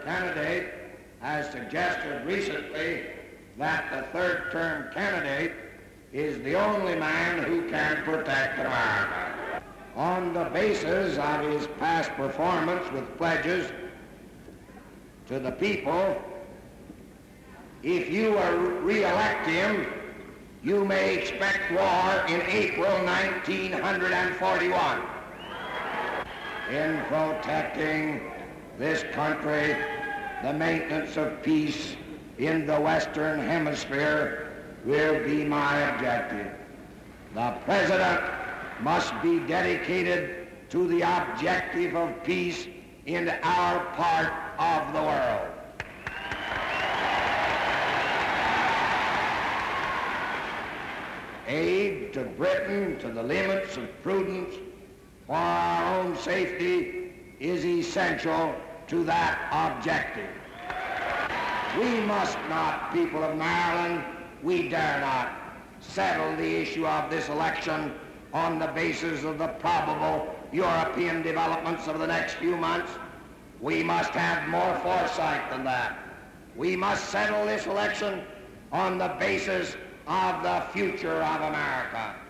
candidate has suggested recently that the third-term candidate is the only man who can protect America. On the basis of his past performance with pledges to the people, if you re-elect him, you may expect war in April 1941. In protecting this country, the maintenance of peace in the Western Hemisphere will be my objective. The President must be dedicated to the objective of peace in our part of the world. Aid to Britain to the limits of prudence for our own safety is essential to that objective. We must not, people of Maryland, we dare not settle the issue of this election on the basis of the probable European developments of the next few months. We must have more foresight than that. We must settle this election on the basis of the future of America.